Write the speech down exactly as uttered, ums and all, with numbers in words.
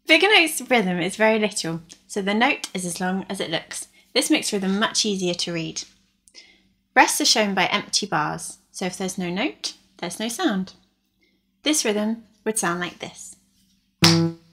Figurenotes' rhythm is very literal, so the note is as long as it looks. This makes rhythm much easier to read. Rests are shown by empty bars, so if there's no note, there's no sound. This rhythm would sound like this.